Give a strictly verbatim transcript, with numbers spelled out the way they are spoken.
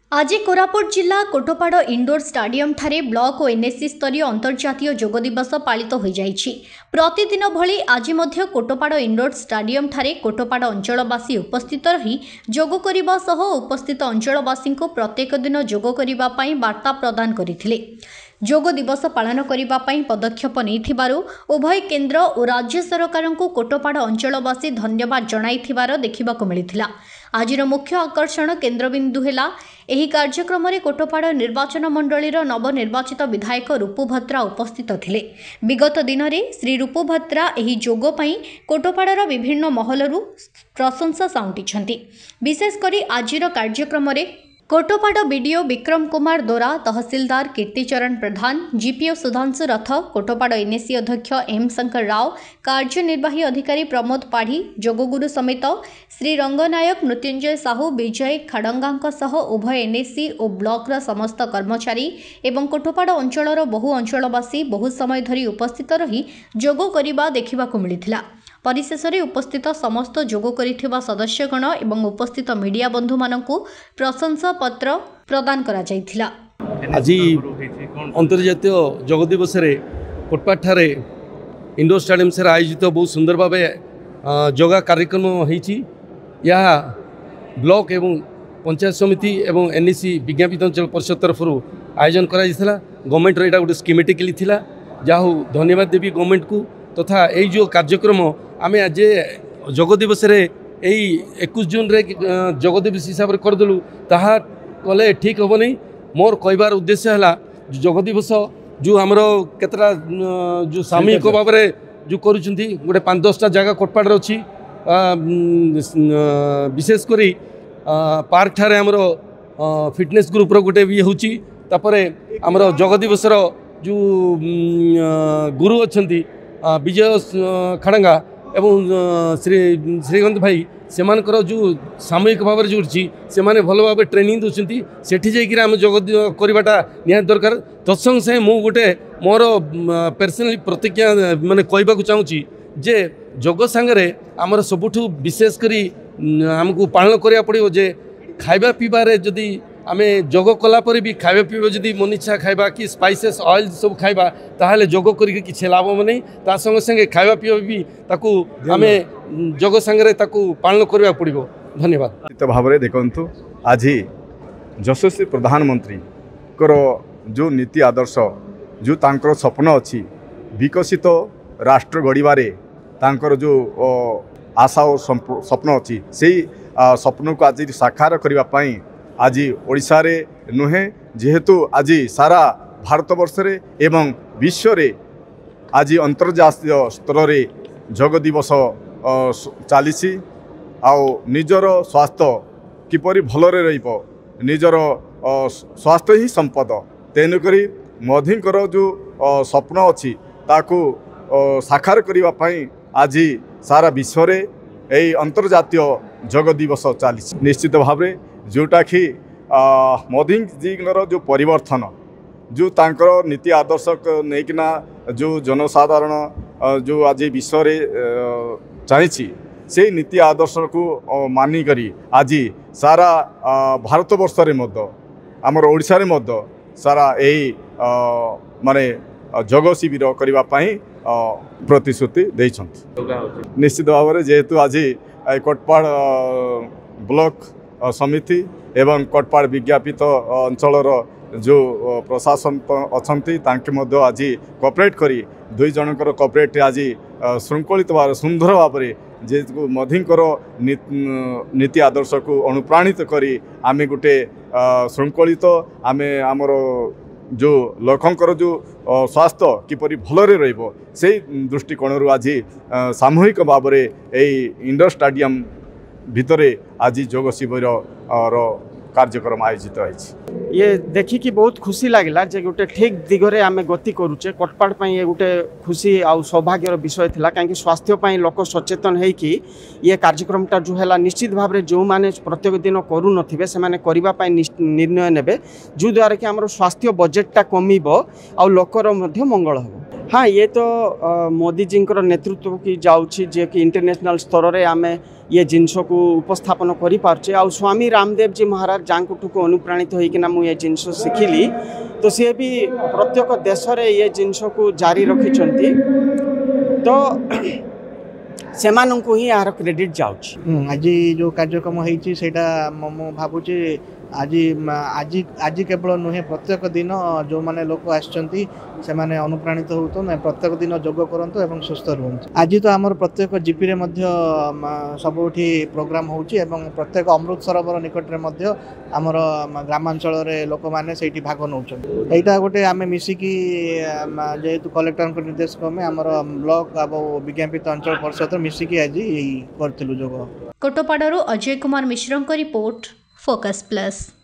आज कोरापुट जिला Kotpad indoor stadium ठारे ब्लॉक और एनएससी स्तरीय अंतर्जातीय योग दिवस पालित हो जाइछि। प्रतिदिन भली आज मध्य कोटपाड़ इंडोर स्टाडियम ठारे कोटपाड़ अंचलवासी उपस्थित रही योग करने सह उपस्थित अंचलवासी को प्रत्येक दिन योग करने पई वार्ता प्रदान करथिले। योग दिवस पालन करने पदक्षेप नहीं उभय केन्द्र और राज्य सरकार को कोटपाड़ अंचलवासी धन्यवाद जणाइथिबार देखिबाकु मिलिथिला। आजिर मुख्य आकर्षण केन्द्रबिंदु हेला एही कार्यक्रम में कोटपाड़ निर्वाचन मंडलीर नवनिर्वाचित विधायक रूपू भत्रा उपस्थित थिले। विगत दिन में श्री रूपू भत्रा एही योग पई कोटपाड़र विभिन्न महलरू प्रशंसा साउंटिछंती। विशेषकर आजिर कार्यक्रम में कोटपाड़ बीडीओ विक्रम कुमार दोरा, तहसीलदार कीर्तिचरण प्रधान, जीपीओ सुधांशु रथ, कोटपाड़ एनएससी अध्यक्ष एम शंकर राव, कार्यनिर्वाही अधिकारी प्रमोद पाढ़ी, जोगगुरु समेत श्री रंगनायक, मृत्युंजय साहू, विजय खाड़ंगा सह उभय एनएससी और ब्लॉकर समस्त कर्मचारी एवं कोटपाड़ अंचलर बहु अंचलवासी बहु समय धरी उपस्थित रही योग करने देखा मिलिथिला। परिशेष में उपस्थित समस्त योग करिथिबा सदस्यगण एवं उपस्थित मीडिया बंधु मानकु प्रशंसा पत्र प्रदान करा जायथिला। आज अंतर्जातीय योग दिवस रे कोटपाड़ ठारे इंडोर स्टाडियम से आयोजित बहुत सुंदर भाव योगा कार्यक्रम होईछि। यह ब्लॉक एवं पंचायत समिति एवं एनएससी विज्ञापित अंचल परिषद तरफ आयोजन करा गवर्नमेंट एटा गोटे स्कीमेटिकली थिला। जाहु धन्यवाद देवी गवर्नमेंट को तथा तो यही जो कार्यक्रम आम आज योग दिवस इक्कीस जून रे योग दिवस हिसाब से करदेलु ताहा कले ठीक हम नहीं। मोर कहबार उद्देश्य है योग दिवस जो आमर केतरा जो सामूहिक भाव में जो करुँच गोटे पाँच दसटा जगह कोटपाड़ अच्छी विशेषकर पार्क ठारे आमर फिटनेस ग्रुप रो गोटे भी होपर आमर योग दिवस जो गुरु अच्छा विजय खाड़ंगा एवं श्री श्रीकांत भाई से जो सामूहिक भाव में जोड़ी से भल भाव ट्रेनिंग दूसरी सेठी जाकर आम योग करवाटा निहात दरकार। तत्संग से मु गोटे मोर पर्सनाली प्रतिज्ञा माने कहवाक चाहूँगी जे योग सांगे आमर सबुठु विशेषकर आमको पालन करा पड़ो जे खाइबा पीबारे जदि आम योग कलापर भी खाइबा पीबा जदि मन इच्छा खाइबा कि स्पाइसेस ऑयल सब खाइबा ताहले योग करके किसी लाभ नहीं। ता संगे संगे खाइबा पीबा भी ताकू आम योग सांगे ताकू पालन करा पड़ो। धन्यवाद भाव में देखु आज यशस्वी प्रधानमंत्री करो जो नीति आदर्श जो तांकर स्वप्न अच्छी विकसित राष्ट्र गढ़वे तांकर जो आशा और स्वप्न अच्छी से स्वप्न को आज साकार करने आज ओडिशा रे नुहे जेहेतु आज सारा भारतवर्ष रे एवं विश्व रे आज अंतर्जातीय स्तर रे योग दिवस चली आउ निजर स्वास्थ्य किपरि भलरे रहिबो निजर स्वास्थ्य ही संपद तेणुकरी मोदींकर जो स्वप्न अच्छी ताकू साकार करने पाई आज सारा विश्व रे यही अंतर्जातीय योग दिवस चली। निश्चित भाव में जोटा कि मोदी जी जो परिवर्तन जो तांकर नीति आदर्श नहींकिना जो जनसाधारण जो आज विश्व रे चाहिए से नीति आदर्श को मानिकरी आज सारा भारतवर्ष रे मध्य आमर ओडिशा रे मध्य सारा यही माने योग शिविर करने प्रतिश्रुति देइछन्ति। निश्चित भाव में जेहेतु आज कोटपाड़ ब्लॉक समिति एवं कोटपाड़ विज्ञापित अंचलर जो प्रशासन अच्छी तांके मध्य आज कोऑपरेट करी दुई जनकर कोऑपरेट आज श्रृंखलित भाव सुंदर भाव में जे मोदींकर नीति आदर्श को अनुप्राणित करी आमे गोटे श्रृंखलित आमे आमर जो लोकंकर जो स्वास्थ्य किपरि भलरे रहिबो से दृष्टिकोण आज सामूहिक भाव में यही इंडोर स्टाडियम भितरे आज योग शिविर और कार्यक्रम आयोजित होइछि। ये देखी कि बहुत खुशी लगला जे गोटे ठीक दिगरे आमे गति करूचे कोटपाड़ पई ये गोटे खुशी आ सौभाग्यर विषय थिला कहीं स्वास्थ्य पई लोक सचेतन है कि ये कार्यक्रमटा जो है निश्चित भाव में जो माने प्रत्येक दिन करू नथिबे से माने करिबा पई निर्णय नेबे जो द्वारा कि हमर स्वास्थ्य बजेटटा कमिबो आ लोकर मध्य मंगल हो। हाँ ये तो अ, मोदी जी नेतृत्व की जाऊँगी जे कि इंटरनेशनल स्तर में आम ये जिनस को उपस्थापन कर पार्चे आ स्वामी रामदेव जी महाराज जहाँठू को अनुप्राणित होना मुझे जिनस शिखिली तो सी भी प्रत्येक देश में ये जिनस को जारी रखी तो से ही यार क्रेडिट जाऊँगी। आज जो कार्यक्रम होती से भावुँ आज आज आज केवल नुहे प्रत्येक दिन जो माने लोक आसचंती से माने अनुप्राणित होतो ना प्रत्येक दिन योग करंतु एवं सुस्थ रुहंतु। आज तो आमर प्रत्येक जीपी रे मध्य सबुठी प्रोग्राम होउची एवं प्रत्येक अमृत सरोवर निकट रे मध्य आमर ग्रामांचल रे लोक माने सेठी भाग नउछन। एटा गोटे आमे मिसिकी जेहेतु कलेक्टर को निर्देश क्रमे आमर ब्लॉक आ विज्ञापित अंचल परिषद मिसिकी आज करथिलु योग। कोटोपाड़ारू अजय कुमार मिश्रଙ୍କ रिपोर्ट फोकस प्लस।